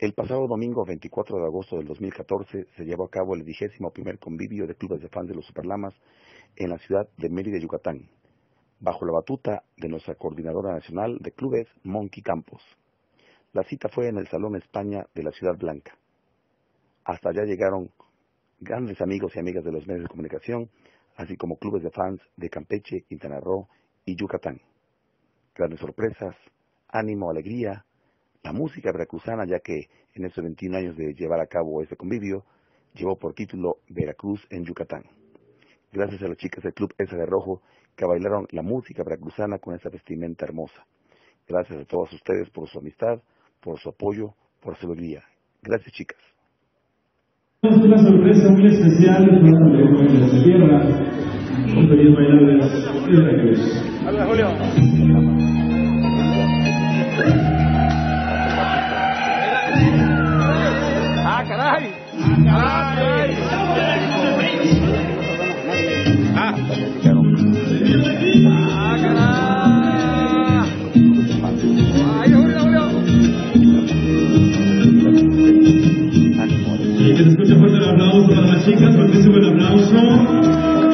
El pasado domingo 24 de agosto del 2014 se llevó a cabo el 21º convivio de clubes de fans de los Superlamas en la ciudad de Mérida, Yucatán, bajo la batuta de nuestra coordinadora nacional de clubes, Monkey Campos. La cita fue en el Salón España de la Ciudad Blanca. Hasta allá llegaron grandes amigos y amigas de los medios de comunicación, así como clubes de fans de Campeche, Quintana Roo y Yucatán. Grandes sorpresas, ánimo, alegría, la música veracruzana, ya que en estos 21 años de llevar a cabo este convivio, llevó por título Veracruz en Yucatán. Gracias a las chicas del Club Esa de Rojo que bailaron la música veracruzana con esta vestimenta hermosa. Gracias a todos ustedes por su amistad, por su apoyo, por su alegría. Gracias, chicas. Una sorpresa muy especial para la tierra. Un feliz bailar de la Veracruz. Hola, Julio. ¡Ah, caray! ¡Ah, caray! ¡Ah! ¡Ah, caray! ¡Ay, Julio! Y que se escuche fuerte el aplauso para las chicas, fuertísimo el aplauso.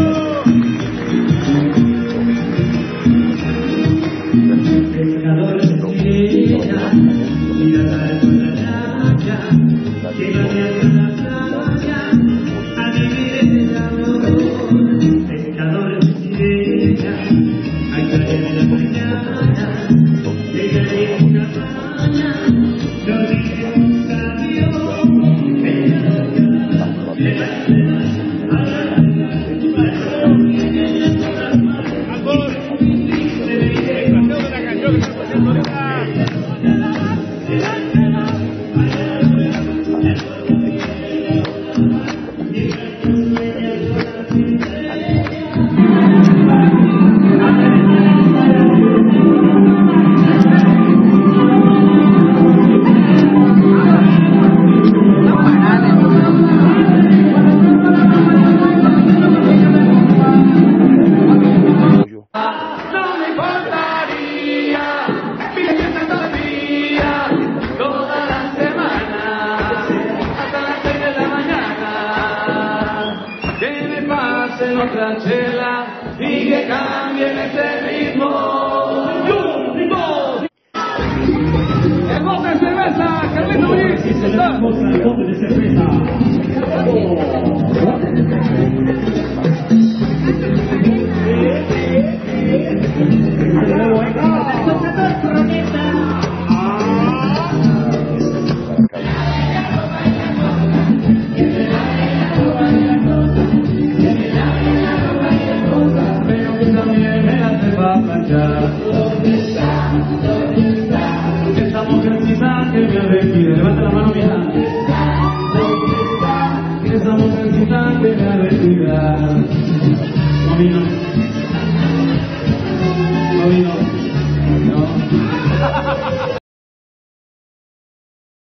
Otra chela y que cambien ese ritmo. El bote de cerveza, Carlito Luis. El bote de cerveza. Esa mujercita que me ha vestido, levanta la mano, mira. Esa mujercita que me ha vestido,